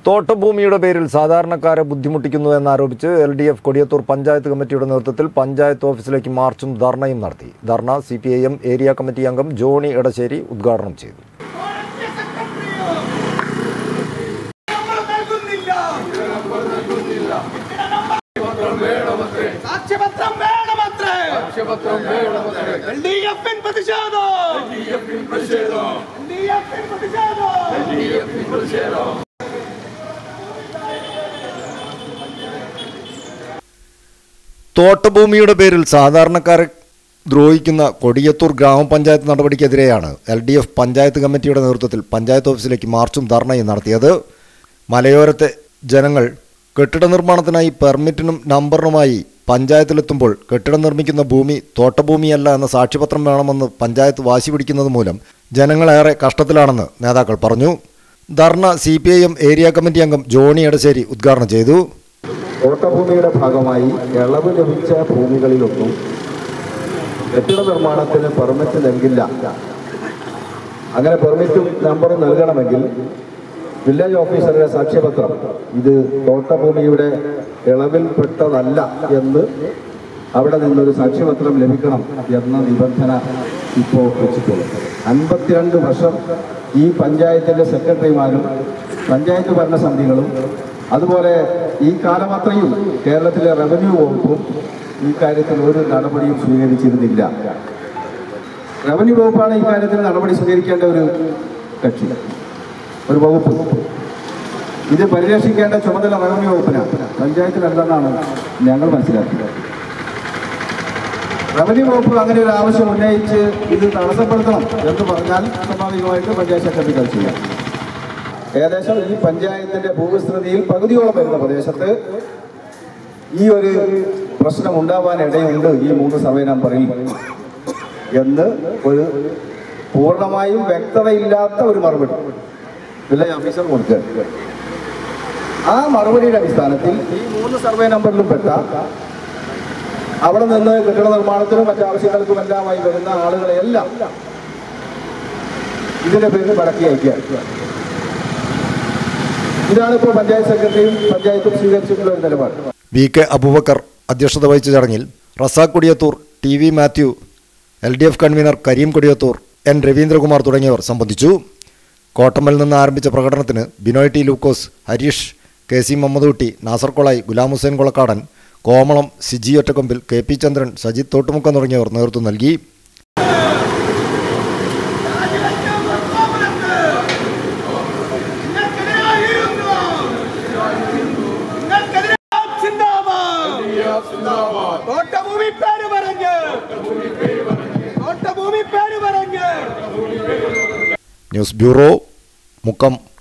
തോട്ടഭൂമിയുടെ പേരിൽ സാധാരണക്കാരെ ബുദ്ധിമുട്ടിക്കുന്നുവെന്നാരോപിച്ച് LDF കൊടിയത്തൂർ പഞ്ചായത്ത് കമ്മിറ്റിയുടെ നേതൃത്വത്തിൽ പഞ്ചായത്ത് ഓഫീസിലേക്ക് മാർച്ചും ധർണയും നടത്തി. ധർണ CPIM ഏരിയ കമ്മിറ്റി അംഗം ജോണി എടശ്ശേരി ഉദ്ഘാടനം ചെയ്തു. തോട്ടഭൂമിയുടെ പേരിൽ സാധാരണക്കാരെ ദ്രോഹിക്കുന്ന കൊടിയത്തൂർ ഗ്രാമപഞ്ചായത്ത് നടപടിക്കെതിരെയാണ് LDF പഞ്ചായത്ത് കമ്മിറ്റിയുടെ നേതൃത്വത്തിൽ പഞ്ചായത്ത് ഓഫീസിലേക്ക് മാർച്ചും ധർണയും നടത്തിയത്. മലയോരത്തെ ജനങ്ങൾ കെട്ടിട നിർമ്മാണത്തിനായി പെർമിറ്റിനും നമ്പറിനുമായി പഞ്ചായത്തിലെത്തുമ്പോൾ കെട്ടിടം നിർമ്മിക്കുന്ന ഭൂമി തോട്ടഭൂമിയല്ല എന്ന സാക്ഷ്യപത്രം വേണമെന്ന് പഞ്ചായത്ത് വാശി പിടിക്കുന്നത് മൂലം ജനങ്ങളേറെ കഷ്ടത്തിലാണെന്ന് നേതാക്കൾ പറഞ്ഞു. ധർണ CPIM ഏരിയ കമ്മിറ്റി അംഗം ജോണി എടശ്ശേരി ഉദ്ഘാടനം ചെയ്തു. തോട്ടഭൂമിയുടെ ഭാഗമായി ഇളവ് ലഭിച്ച ഭൂമികളിലൊന്നും കെട്ടിട നിർമ്മാണത്തിന് പെർമിറ്റ് നൽകില്ല. അങ്ങനെ പെർമിറ്റും നമ്പറും നൽകണമെങ്കിൽ വില്ലേജ് ഓഫീസറുടെ സാക്ഷ്യപത്രം ഇത് തോട്ടഭൂമിയുടെ ഇളവിൽപ്പെട്ടതല്ല എന്ന് അവിടെ നിന്നൊരു സാക്ഷ്യപത്രം ലഭിക്കണം എന്ന നിബന്ധന ഇപ്പോൾ വെച്ചിട്ടുള്ളത്. 52 വർഷം ഈ പഞ്ചായത്തിൻ്റെ സെക്രട്ടറിമാരും പഞ്ചായത്ത് ഭരണസമിതികളും അതുപോലെ ഈ കാലമത്രയും കേരളത്തിലെ റവന്യൂ വകുപ്പും ഈ കാര്യത്തിൽ ഒരു നടപടിയും സ്വീകരിച്ചിരുന്നില്ല. റവന്യൂ വകുപ്പാണ് ഈ കാര്യത്തിൽ നടപടി സ്വീകരിക്കേണ്ട ഒരു കക്ഷി, ഒരു വകുപ്പ്. ഇത് പരിരക്ഷിക്കേണ്ട ചുമതല റവന്യൂ വകുപ്പിനാണ്, പഞ്ചായത്തിനല്ലെന്നാണ് ഞങ്ങൾ മനസ്സിലാക്കുന്നത്. റവന്യൂ വകുപ്പ് അങ്ങനെ ഒരു ആവശ്യം ഉന്നയിച്ച് ഇത് തടസ്സപ്പെടുത്തണം എന്ന് പറഞ്ഞാൽ സ്വാഭാവികമായിട്ട് പഞ്ചായത്ത് സെക്രട്ടറി ചെയ്യാം. ഏകദേശം ഈ പഞ്ചായത്തിന്റെ ഭൂവിസ്തൃതിയിൽ പകുതിയോളം വരുന്ന പ്രദേശത്ത് ഈ ഒരു പ്രശ്നം ഉണ്ടാവാനിടയുണ്ട് ഈ 3 സർവേ നമ്പറിൽ എന്ന് ഒരു പൂർണ്ണമായും വ്യക്തതയില്ലാത്ത ഒരു മറുപടി വില്ലേജ് ഓഫീസർ കൊടുക്കുക. ആ മറുപടിയുടെ അടിസ്ഥാനത്തിൽ ഈ 3 സർവേ നമ്പറിലും പെട്ട അവിടെ നിന്ന് കെട്ടിട നിർമ്മാണത്തിനും മറ്റാവശ്യങ്ങൾക്കും എല്ലാമായി വരുന്ന ആളുകളെയെല്ലാം ഇതിന്റെ പേരിൽ മടക്കി അയക്കുക. ഇതാണ് ഇപ്പോൾ പഞ്ചായത്ത് സെക്രട്ടറിയും പഞ്ചായത്തും സ്വീകരിച്ചിട്ടുള്ള ഒരു നിലപാട്. VK അബൂബക്കർ അധ്യക്ഷത വഹിച്ച ചടങ്ങിൽ Razak Kodiyathur, TV Mathew, LDF convener Kareem Kodiyathur, N Raveendrakumar തുടങ്ങിയവർ സംബന്ധിച്ചു. കോട്ടമ്മൽ നിന്ന് ആരംഭിച്ച പ്രകടനത്തിന് ബിനോയ് T ലൂക്കോസ്, ഹരീഷ്, KC മുഹമ്മദ്, നാസർ കൊളായി, ഗുലാം ഹുസൈൻ കൊളക്കാടൻ, കോമളം, സിജി ഒറ്റക്കൊമ്പിൽ, KP ചന്ദ്രൻ, സജിത് തോട്ടുമുക്കം തുടങ്ങിയവർ നേതൃത്വം നൽകി. News bureau, Mukkam.